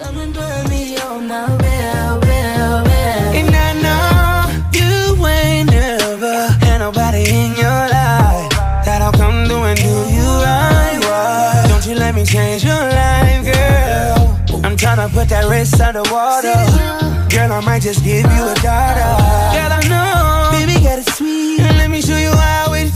Come and put me on my will. And I know you ain't never had nobody in your life that'll come through and do you right. Why don't you let me change your life, girl? I'm tryna put that wrist underwater. Girl, I might just give you a daughter. Girl, I know, baby, got it sweet. And let me show you how it